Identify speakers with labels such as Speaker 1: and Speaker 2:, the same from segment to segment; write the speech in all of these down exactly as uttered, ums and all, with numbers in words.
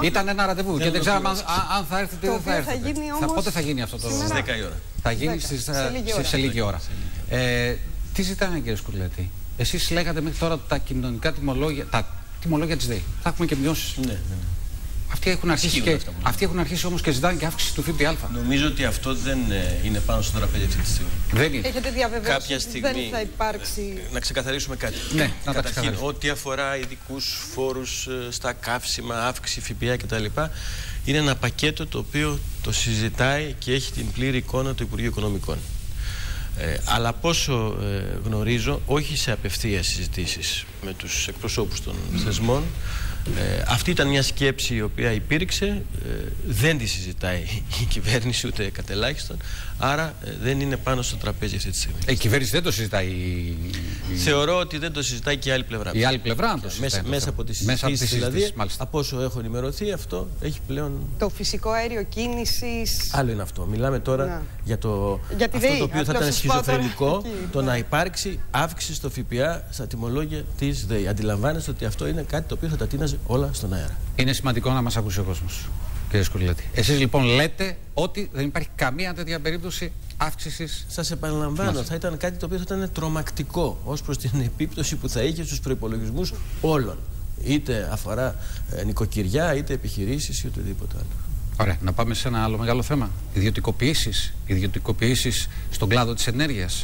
Speaker 1: Ήταν ένα ραντεβού και δεν ξέραμε αν, αν θα έρθετε ή δεν θα έρθετε.
Speaker 2: Θα γίνει
Speaker 1: θα,
Speaker 2: όμως...
Speaker 1: Πότε θα γίνει αυτό το...
Speaker 3: Στις δέκα η ώρα.
Speaker 1: Θα γίνει στις,
Speaker 2: σε λίγη ώρα.
Speaker 1: σε λίγη ώρα. Ε, τι ζητάνε, κύριε Σκουρλέτη? Εσείς λέγατε μέχρι τώρα τα κοινωνικά τιμολόγια, τα τιμολόγια της ΔΕΗ. Θα έχουμε και μειώσεις.
Speaker 3: Ναι, ναι.
Speaker 1: Αυτοί έχουν αρχίσει, και, αυτοί έχουν αρχίσει όμως και ζητάνε και αύξηση του ΦΠΑ.
Speaker 3: Νομίζω ότι αυτό δεν είναι πάνω στο τραπέζι αυτή τη στιγμή.
Speaker 1: Δεν είναι.
Speaker 2: Έχετε διαβεβαιώσει
Speaker 3: Κάποια
Speaker 2: ότι
Speaker 3: στιγμή...
Speaker 2: δεν θα υπάρξει...
Speaker 3: Να ξεκαθαρίσουμε κάτι.
Speaker 1: Ναι, να
Speaker 3: Καταρχήν, ό,τι αφορά ειδικούς φόρους στα καύσιμα, αύξηση ΦΠΑ κτλ. Είναι ένα πακέτο το οποίο το συζητάει και έχει την πλήρη εικόνα του Υπουργείου Οικονομικών. Ε, αλλά πόσο ε, γνωρίζω, όχι σε απευθείας συζητήσεις με τους εκπροσώπους των θεσμών, ε, αυτή ήταν μια σκέψη η οποία υπήρξε, ε, δεν τη συζητάει η κυβέρνηση ούτε κατελάχιστον, άρα ε, δεν είναι πάνω στο τραπέζι αυτή τη στιγμή.
Speaker 1: Η κυβέρνηση δεν το συζητάει. Η...
Speaker 3: Θεωρώ ότι δεν το συζητάει και η άλλη πλευρά.
Speaker 1: Η άλλη πλευρά το συζητάει.
Speaker 3: Μέσα,
Speaker 1: το
Speaker 3: μέσα από τις συζητήσεις, δηλαδή, από όσο έχω ενημερωθεί, αυτό έχει πλέον...
Speaker 2: Το φυσικό αέριο κίνησης...
Speaker 3: Άλλο είναι αυτό. Μιλάμε τώρα
Speaker 2: να.
Speaker 3: για, το...
Speaker 2: για τη
Speaker 3: αυτό
Speaker 2: ΔΕΗ,
Speaker 3: το οποίο θα ήταν σχιζοφρενικό, το
Speaker 2: ναι.
Speaker 3: να υπάρξει αύξηση στο ΦΠΑ στα τιμολόγια της ΔΕΗ. Αντιλαμβάνεστε ότι αυτό είναι κάτι το οποίο θα τα τίναζε όλα στον αέρα.
Speaker 1: Είναι σημαντικό να μας ακούσει ο κόσμος, κύριε Σκουρλέτη. Εσείς λοιπόν λέτε ότι δεν υπάρχει καμία τέτοια περίπτωση αύξησης.
Speaker 3: Σας επαναλαμβάνω,
Speaker 1: Μας.
Speaker 3: θα ήταν κάτι το οποίο θα ήταν τρομακτικό ως προς την επίπτωση που θα είχε στους προϋπολογισμούς όλων. Είτε αφορά ε, νοικοκυριά, είτε επιχειρήσεις ή οτιδήποτε άλλο.
Speaker 1: Ωραία, να πάμε σε ένα άλλο μεγάλο θέμα. Ιδιωτικοποιήσεις. Ιδιωτικοποιήσεις στον κλάδο της ενέργειας.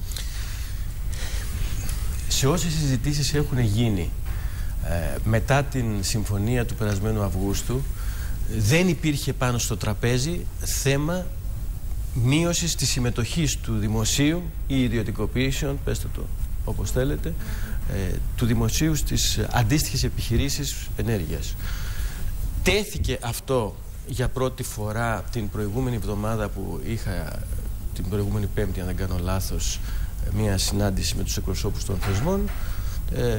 Speaker 3: Σε όσες συζητήσεις έχουν γίνει ε, μετά την συμφωνία του περασμένου Αυγούστου, δεν υπήρχε πάνω στο τραπέζι θέμα μείωσης της συμμετοχής του δημοσίου ή ιδιωτικοποιήσεων, πέστε το όπως θέλετε, ε, του δημοσίου στις αντίστοιχες επιχειρήσεις ενέργειας. Τέθηκε αυτό για πρώτη φορά την προηγούμενη εβδομάδα που είχα, την προηγούμενη Πέμπτη αν δεν κάνω λάθος, μια συνάντηση με τους εκπροσώπους των θεσμών. Ε,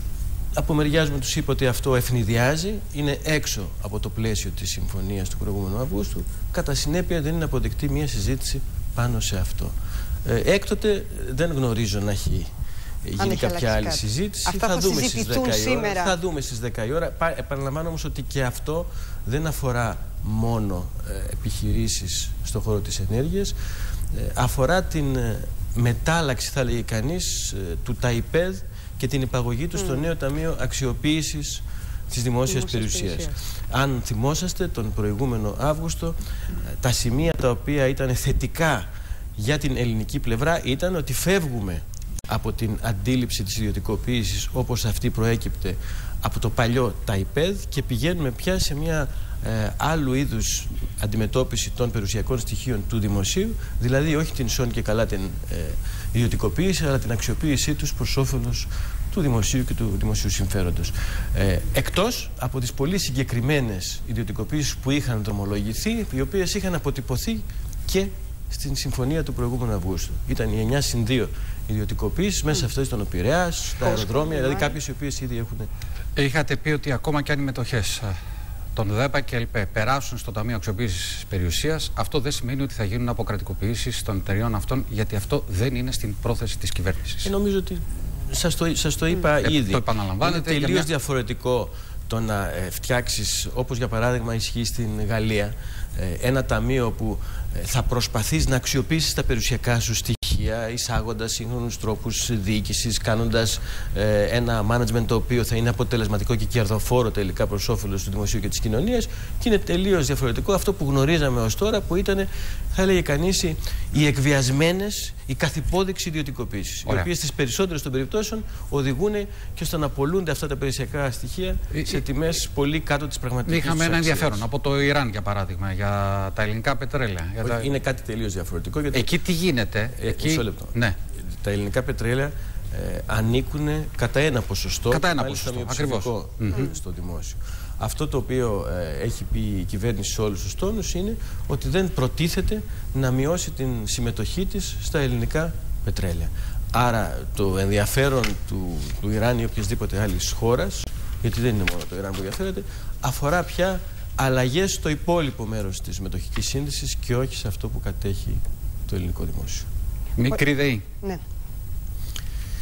Speaker 3: από μεριάς μου τους είπα ότι αυτό ευνηδιάζει, είναι έξω από το πλαίσιο της συμφωνίας του προηγούμενου Αυγούστου. Κατά συνέπεια δεν είναι αποδεκτή μια συζήτηση πάνω σε αυτό. Ε, έκτοτε δεν γνωρίζω να έχει γίνει κάποια άλλη κάτι. συζήτηση.
Speaker 2: Αυτά
Speaker 3: θα,
Speaker 2: θα
Speaker 3: δούμε στις δέκα
Speaker 2: σήμερα.
Speaker 3: η ώρα, θα δούμε στις δέκα η ώρα. Επαναλαμβάνω όμως ότι και αυτό δεν αφορά μόνο ε, επιχειρήσεις στον χώρο της ενέργειας. Ε, αφορά την ε, μετάλλαξη, θα λέγει κανείς, ε, του ΤΑΙΠΕΔ και την υπαγωγή του mm. στο νέο Ταμείο Αξιοποίησης της Δημόσιας Περιουσίας. Αν θυμόσαστε, τον προηγούμενο Αύγουστο, mm. τα σημεία τα οποία ήταν θετικά για την ελληνική πλευρά ήταν ότι φεύγουμε από την αντίληψη της ιδιωτικοποίησης όπως αυτή προέκυπτε από το παλιό ΤΑΙΠΕΔ και πηγαίνουμε πια σε μια ε, άλλου είδους αντιμετώπιση των περιουσιακών στοιχείων του δημοσίου, δηλαδή όχι την σώνη και καλά την ε, ιδιωτικοποίηση, αλλά την αξιοποίησή τους προς όφελος του δημοσίου και του δημοσίου συμφέροντος. Ε, εκτός από τις πολύ συγκεκριμένες ιδιωτικοποίησεις που είχαν δρομολογηθεί, οι οποίες είχαν αποτυπωθεί και στην συμφωνία του προηγούμενου Αυγούστου. Ήταν οι εννιά συν δύο ιδιωτικοποίησεις, μέσα σε αυτές ήταν ο Πειραιάς, τα αεροδρόμια, δηλαδή κάποιες οι οποίες ήδη έχουν.
Speaker 1: Είχατε πει ότι ακόμα και αν οι μετοχές των ΔΕΠΑ και ΕΛΠΕ περάσουν στο Ταμείο Αξιοποίησης Περιουσίας, αυτό δεν σημαίνει ότι θα γίνουν αποκρατικοποιήσεις των εταιριών αυτών, γιατί αυτό δεν είναι στην πρόθεση της κυβέρνησης.
Speaker 3: Ε, νομίζω ότι σας το, σας το είπα
Speaker 1: ε,
Speaker 3: ήδη.
Speaker 1: Το επαναλαμβάνετε.
Speaker 3: Είναι τελείως
Speaker 1: μια...
Speaker 3: διαφορετικό το να ε, φτιάξεις, όπως για παράδειγμα ισχύει στην Γαλλία, ε, ένα ταμείο που ε, θα προσπαθείς να αξιοποιήσεις τα περιουσιακά σου στοιχεία, εισάγοντας σύγχρονους τρόπους διοίκησης, κάνοντας ε, ένα management το οποίο θα είναι αποτελεσματικό και κερδοφόρο τελικά προς όφελος του δημοσίου και της κοινωνίας, και είναι τελείως διαφορετικό αυτό που γνωρίζαμε ως τώρα, που ήταν, θα έλεγε κανείς, οι εκβιασμένες, η καθυπόδειξη ιδιωτικοποίησης, οι οποίες στις περισσότερες των περιπτώσεων οδηγούν και στο να πολλούνται αυτά τα περιουσιακά στοιχεία σε τιμές πολύ κάτω της πραγματικής.
Speaker 1: Είχαμε ένα ενδιαφέρον από το Ιράν, για παράδειγμα, για τα ελληνικά πετρέλαια. Για τα...
Speaker 3: Είναι κάτι τελείως διαφορετικό. Γιατί...
Speaker 1: Εκεί τι γίνεται?
Speaker 3: Ε,
Speaker 1: εκεί...
Speaker 3: Μισό λεπτό.
Speaker 1: Ναι.
Speaker 3: Τα ελληνικά πετρέλαια ε, ανήκουν κατά ένα ποσοστό,
Speaker 1: κατά ένα ποσοστό, ακριβώς,
Speaker 3: mm-hmm. στο δημόσιο. Αυτό το οποίο ε, έχει πει η κυβέρνηση σε όλους τους τόνους είναι ότι δεν προτίθεται να μειώσει την συμμετοχή της στα ελληνικά πετρέλαια. Άρα το ενδιαφέρον του, του Ιράν ή οποιασδήποτε άλλης χώρας, γιατί δεν είναι μόνο το Ιράν που ενδιαφέρεται, αφορά πια αλλαγές στο υπόλοιπο μέρος της μετοχικής σύνδεσης και όχι σε αυτό που κατέχει το ελληνικό δημόσιο.
Speaker 1: Μικρή ΔΕΗ.
Speaker 2: Ναι.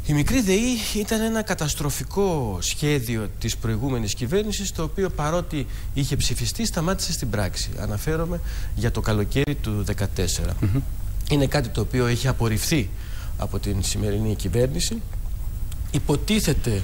Speaker 3: Η μικρή ΔΕΗ ήταν ένα καταστροφικό σχέδιο της προηγούμενης κυβέρνησης, το οποίο παρότι είχε ψηφιστεί σταμάτησε στην πράξη. Αναφέρομαι για το καλοκαίρι του δύο χιλιάδες δεκατέσσερα. Mm-hmm. Είναι κάτι το οποίο έχει απορριφθεί από την σημερινή κυβέρνηση. Υποτίθεται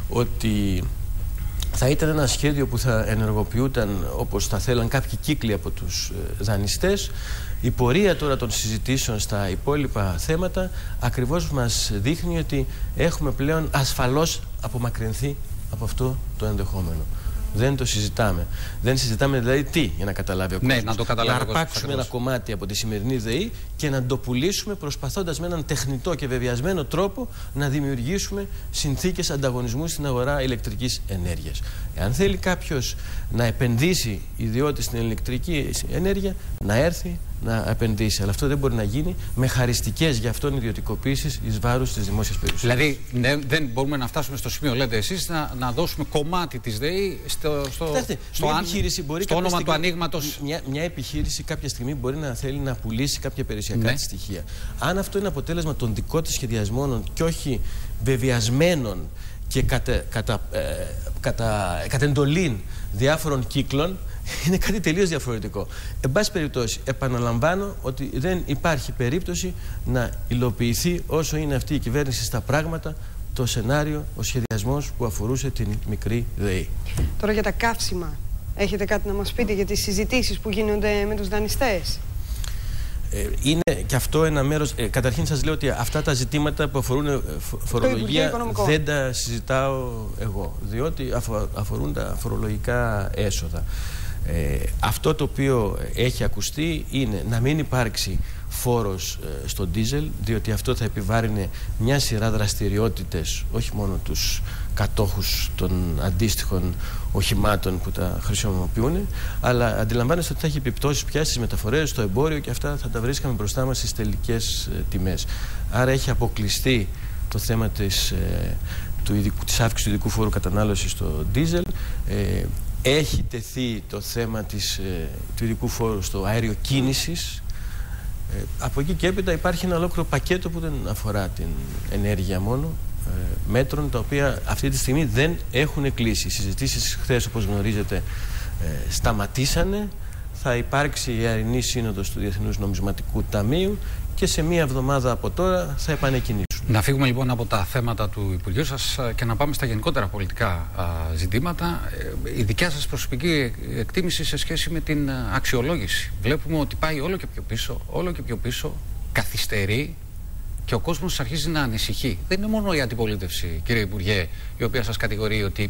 Speaker 3: ότι θα ήταν ένα σχέδιο που θα ενεργοποιούταν όπως θα θέλαν κάποιοι κύκλοι από τους δανειστές. Η πορεία τώρα των συζητήσεων στα υπόλοιπα θέματα ακριβώς μας δείχνει ότι έχουμε πλέον ασφαλώς απομακρυνθεί από αυτό το ενδεχόμενο. Δεν το συζητάμε. Δεν συζητάμε δηλαδή τι, για να καταλάβει ο κόσμος.
Speaker 1: Ναι, να το καταλάβει.
Speaker 3: Να αρπάξουμε ένα κομμάτι από τη σημερινή ΔΕΗ και να το πουλήσουμε, προσπαθώντας με έναν τεχνητό και βεβαιασμένο τρόπο να δημιουργήσουμε συνθήκες ανταγωνισμού στην αγορά ηλεκτρικής ενέργειας. Εάν θέλει κάποιος να επενδύσει ιδιώτης στην ηλεκτρική ενέργεια, να έρθει να επενδύσει. Αλλά αυτό δεν μπορεί να γίνει με χαριστικές για αυτόν ιδιωτικοποίησεις εις βάρους της δημόσιας περιουσίας.
Speaker 1: Δηλαδή, ναι, δεν μπορούμε να φτάσουμε στο σημείο, λέτε εσείς, να, να δώσουμε κομμάτι της ΔΕΗ στο, στο,
Speaker 3: Κοιτάξτε,
Speaker 1: στο, αν,
Speaker 3: μπορεί
Speaker 1: στο όνομα
Speaker 3: στιγμή,
Speaker 1: του ανοίγματος.
Speaker 3: Μια, μια επιχείρηση κάποια στιγμή μπορεί να θέλει να πουλήσει κάποια περιουσιακά
Speaker 1: ναι.
Speaker 3: της στοιχεία. Αν αυτό είναι αποτέλεσμα των δικών της σχεδιασμών και όχι βεβαιασμένων και κατα, κατα, ε, κατα, κατ' εντολήν διάφορων κύκλων, είναι κάτι τελείως διαφορετικό. Εν πάση περιπτώσει, επαναλαμβάνω ότι δεν υπάρχει περίπτωση να υλοποιηθεί όσο είναι αυτή η κυβέρνηση στα πράγματα το σενάριο, ο σχεδιασμός που αφορούσε την μικρή ΔΕΗ.
Speaker 2: Τώρα για τα καύσιμα, έχετε κάτι να μας πείτε για τις συζητήσεις που γίνονται με τους δανειστές?
Speaker 3: Ε, είναι και αυτό ένα μέρος. Ε, καταρχήν σας λέω ότι αυτά τα ζητήματα που αφορούν φορολογία δεν τα συζητάω εγώ, διότι αφορούν τα φορολογικά έσοδα. Ε, αυτό το οποίο έχει ακουστεί είναι να μην υπάρξει φόρος ε, στο ντίζελ, διότι αυτό θα επιβάρυνε μια σειρά δραστηριότητες, όχι μόνο τους κατόχους των αντίστοιχων οχημάτων που τα χρησιμοποιούν, αλλά αντιλαμβάνεστε ότι θα έχει επιπτώσεις πια στις μεταφορές, στο εμπόριο, και αυτά θα τα βρίσκαμε μπροστά μας στις τελικές ε, τιμές. Άρα έχει αποκλειστεί το θέμα της, ε, του ειδικού, της αύξησης του ειδικού φόρου κατανάλωσης στο ντίζελ. Ε, Έχει τεθεί το θέμα της, ε, του ειδικού φόρου στο αέριο κίνησης. Ε, από εκεί και έπειτα υπάρχει ένα ολόκληρο πακέτο που δεν αφορά την ενέργεια μόνο, ε, μέτρων τα οποία αυτή τη στιγμή δεν έχουν κλείσει. Οι συζητήσεις χθες, όπως γνωρίζετε, ε, σταματήσανε. Θα υπάρξει η Αερινή Σύνοδος του Διεθνούς Νομισματικού Ταμείου και σε μία εβδομάδα από τώρα θα επανεκκινήσουν.
Speaker 1: Να φύγουμε λοιπόν από τα θέματα του Υπουργείου σας και να πάμε στα γενικότερα πολιτικά α, ζητήματα. Ε, η δικιά σας προσωπική εκτίμηση σε σχέση με την αξιολόγηση. Βλέπουμε ότι πάει όλο και πιο πίσω, όλο και πιο πίσω, καθυστερεί και ο κόσμος αρχίζει να ανησυχεί. Δεν είναι μόνο η αντιπολίτευση, κύριε Υπουργέ, η οποία σας κατηγορεί ότι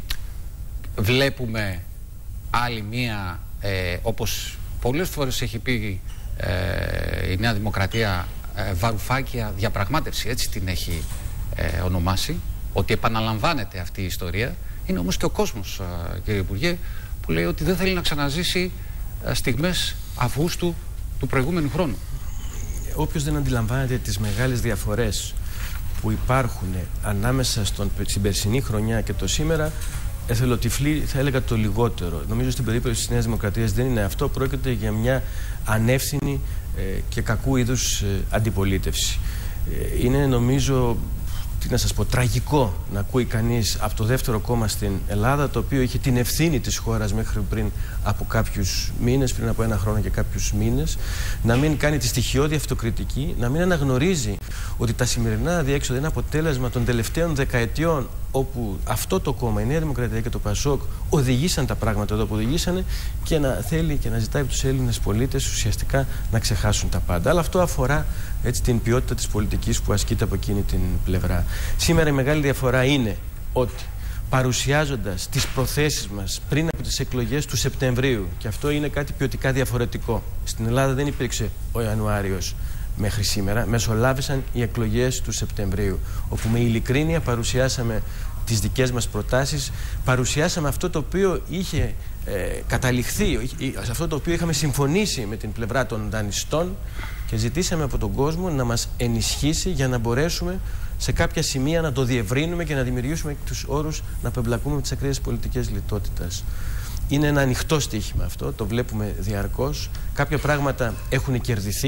Speaker 1: βλέπουμε άλλη μία, ε, όπως πολλές φορές έχει πει ε, η Νέα Δημοκρατία, ε, βαρουφάκια διαπραγμάτευση, έτσι την έχει ε, ονομάσει, ότι επαναλαμβάνεται αυτή η ιστορία. Είναι όμως και ο κόσμος, ε, κύριε Υπουργέ, που λέει ότι δεν θέλει να ξαναζήσει ε, στιγμές Αυγούστου του προηγούμενου χρόνου.
Speaker 3: Όποιος δεν αντιλαμβάνεται τις μεγάλες διαφορές που υπάρχουν ανάμεσα στον, στην περσινή χρονιά και το σήμερα, εθελοτυφλή, θα έλεγα το λιγότερο. Νομίζω στην περίπτωση της Νέας Δημοκρατίας δεν είναι αυτό. Πρόκειται για μια ανεύθυνη ε, και κακού είδους ε, αντιπολίτευση. Ε, είναι, νομίζω, τι να σας πω, τραγικό να ακούει κανείς από το δεύτερο κόμμα στην Ελλάδα, το οποίο είχε την ευθύνη της χώρας μέχρι πριν από κάποιους μήνες, πριν από ένα χρόνο και κάποιους μήνες, να μην κάνει τη στοιχειώδη αυτοκριτική, να μην αναγνωρίζει ότι τα σημερινά αδιέξοδα είναι αποτέλεσμα των τελευταίων δεκαετιών, όπου αυτό το κόμμα, η Νέα Δημοκρατία και το Πασόκ, οδηγήσαν τα πράγματα εδώ που οδηγήσανε, και να θέλει και να ζητάει από τους Έλληνες πολίτες ουσιαστικά να ξεχάσουν τα πάντα. Αλλά αυτό αφορά, έτσι, την ποιότητα της πολιτικής που ασκείται από εκείνη την πλευρά. Σήμερα η μεγάλη διαφορά είναι ότι, παρουσιάζοντας τις προθέσεις μας πριν από τις εκλογές του Σεπτεμβρίου, και αυτό είναι κάτι ποιοτικά διαφορετικό. Στην Ελλάδα δεν υπήρξε ο Ιανουάριος μέχρι σήμερα, μεσολάβησαν οι εκλογές του Σεπτεμβρίου, όπου με ειλικρίνεια παρουσιάσαμε τις δικές μας προτάσεις, παρουσιάσαμε αυτό το οποίο είχε ε, καταληχθεί, σε αυτό το οποίο είχαμε συμφωνήσει με την πλευρά των δανειστών, και ζητήσαμε από τον κόσμο να μας ενισχύσει για να μπορέσουμε σε κάποια σημεία να το διευρύνουμε και να δημιουργήσουμε τους όρους να απεμπλακούμε με τις ακραίες πολιτικές λιτότητας. Είναι ένα ανοιχτό στοίχημα αυτό, το βλέπουμε διαρκώς. Κάποια πράγματα έχουν κερδιθεί,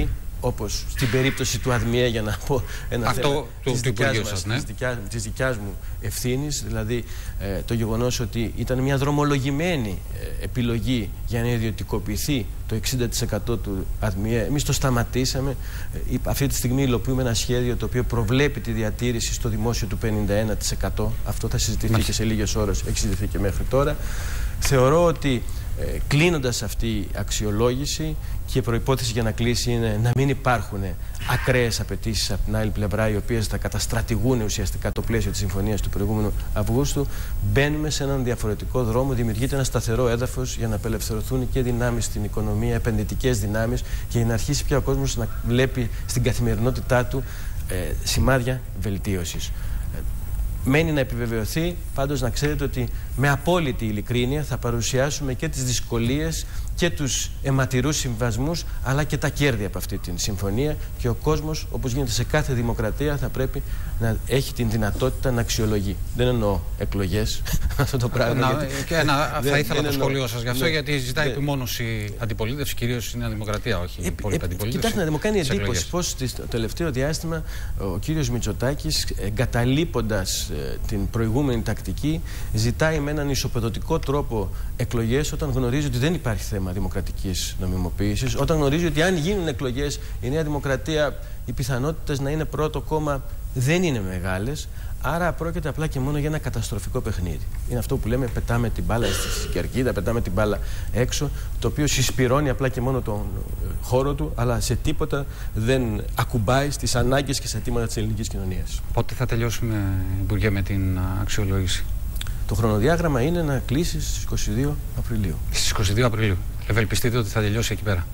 Speaker 3: όπως στην περίπτωση του ΑΔΜΙΕ, για να πω ένα
Speaker 1: Αυτό
Speaker 3: θέμα
Speaker 1: του,
Speaker 3: της,
Speaker 1: του
Speaker 3: δικιάς μας,
Speaker 1: σας, ναι.
Speaker 3: της, δικιάς, της δικιάς μου ευθύνης, δηλαδή ε, το γεγονός ότι ήταν μια δρομολογημένη ε, επιλογή για να ιδιωτικοποιηθεί το εξήντα τοις εκατό του ΑΔΜΙΕ. Εμείς το σταματήσαμε. Ε, αυτή τη στιγμή υλοποιούμε ένα σχέδιο το οποίο προβλέπει τη διατήρηση στο δημόσιο του πενήντα ένα τοις εκατό. Αυτό θα συζητηθεί Μάλιστα. και σε λίγες ώρες, έχει συζητηθεί και μέχρι τώρα. Θεωρώ ότι ε, κλείνοντας αυτή η αξιολόγηση, και η προϋπόθεση για να κλείσει είναι να μην υπάρχουν ακραίες απαιτήσεις από την άλλη πλευρά, οι οποίες θα καταστρατηγούν ουσιαστικά το πλαίσιο της συμφωνίας του προηγούμενου Αυγούστου, μπαίνουμε σε έναν διαφορετικό δρόμο, δημιουργείται ένα σταθερό έδαφος για να απελευθερωθούν και δυνάμεις στην οικονομία, επενδυτικές δυνάμεις, και για να αρχίσει πια ο κόσμος να βλέπει στην καθημερινότητά του ε, σημάδια βελτίωσης. Μένει να επιβεβαιωθεί, πάντως να ξέρετε ότι με απόλυτη ειλικρίνεια θα παρουσιάσουμε και τις δυσκολίες και τους αιματηρούς συμβασμούς, αλλά και τα κέρδη από αυτή τη συμφωνία, και ο κόσμος, όπως γίνεται σε κάθε δημοκρατία, θα πρέπει να έχει την δυνατότητα να αξιολογεί. Δεν εννοώ εκλογές, αυτό το πράγμα.
Speaker 1: Να, γιατί... και ένα, δεν, θα ήθελα το σχόλιο σας γι' αυτό, ναι, γιατί ζητάει
Speaker 3: ναι.
Speaker 1: επιμόνωση αντιπολίτευση, κυρίως η Νέα Δημοκρατία, όχι η υπόλοιπη αντιπολίτευση.
Speaker 3: Κοιτάξτε, να μου κάνει εντύπωση πως το τελευταίο διάστημα ο κύριος Μητσοτάκης, εγκαταλείποντας ε, την προηγούμενη τακτική, ζητάει με έναν ισοπεδωτικό τρόπο εκλογές, όταν γνωρίζει ότι δεν υπάρχει θέμα δημοκρατικής νομιμοποίησης, όταν γνωρίζει ότι αν γίνουν εκλογές η Νέα Δημοκρατία, οι πιθανότητες να είναι πρώτο κόμμα δεν είναι μεγάλες. Άρα πρόκειται απλά και μόνο για ένα καταστροφικό παιχνίδι. Είναι αυτό που λέμε, πετάμε την μπάλα στη κερκίδα, πετάμε την μπάλα έξω, το οποίο συσπυρώνει απλά και μόνο τον χώρο του, αλλά σε τίποτα δεν ακουμπάει στις ανάγκες και στα αιτήματα της ελληνικής κοινωνίας.
Speaker 1: Πότε θα τελειώσουμε, Υπουργέ, με την αξιολόγηση?
Speaker 3: Το χρονοδιάγραμμα είναι να κλείσει στις είκοσι δύο Απριλίου.
Speaker 1: Στις είκοσι δύο Απριλίου. Ευελπιστείτε ότι θα τελειώσει εκεί πέρα?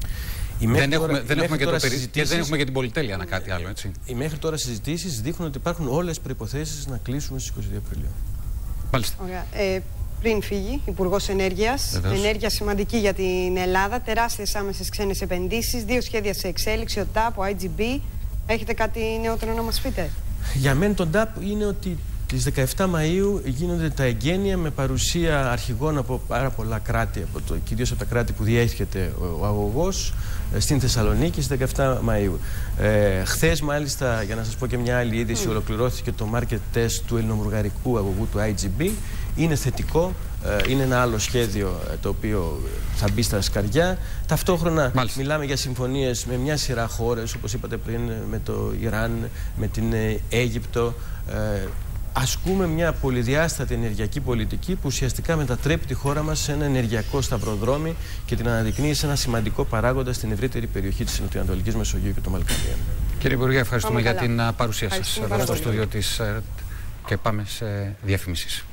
Speaker 1: Δεν έχουμε, τώρα, δεν, έχουμε και το περι... και δεν έχουμε και την πολυτέλεια να κάτι άλλο, έτσι.
Speaker 3: Οι μέχρι τώρα συζητήσεις δείχνουν ότι υπάρχουν όλες τις προϋποθέσεις να κλείσουμε στις είκοσι δύο Απριλίου.
Speaker 1: Μάλιστα.
Speaker 2: Ωραία. Ε, πριν φύγει, Υπουργός Ενέργειας, ενέργεια σημαντική για την Ελλάδα, τεράστιες άμεσες ξένες επενδύσεις, δύο σχέδια σε εξέλιξη, ο ΤΑΠ, ο άι τζι μπι. Έχετε κάτι νεότερο να μας πείτε?
Speaker 3: Για μένα το ΤΑΠ είναι ότι τις δεκαεφτά Μαΐου γίνονται τα εγγένεια με παρουσία αρχηγών από πάρα πολλά κράτη, από το, κυρίως από τα κράτη που διέχεται ο αγωγός, στην Θεσσαλονίκη στις δεκαεφτά Μαΐου. Ε, χθες μάλιστα, για να σας πω και μια άλλη είδηση, mm. ολοκληρώθηκε το market test του ελληνοβουλγαρικού αγωγού του άι τζι μπι. Είναι θετικό, ε, είναι ένα άλλο σχέδιο ε, το οποίο θα μπει στα σκαριά. Ταυτόχρονα μάλιστα. μιλάμε για συμφωνίες με μια σειρά χώρες, όπως είπατε πριν, με το Ιράν, με την ε, Αίγυπτο. Ε, Ασκούμε μια πολυδιάστατη ενεργειακή πολιτική που ουσιαστικά μετατρέπει τη χώρα μας σε ένα ενεργειακό σταυροδρόμι και την αναδεικνύει σε ένα σημαντικό παράγοντα στην ευρύτερη περιοχή της Νοτιοανατολικής Μεσογείου και των Βαλκανίων.
Speaker 1: Κύριε Υπουργέ, ευχαριστούμε για την παρουσία σας εδώ στο στούντιο της ΕΡΤ και πάμε σε διαφημίσεις.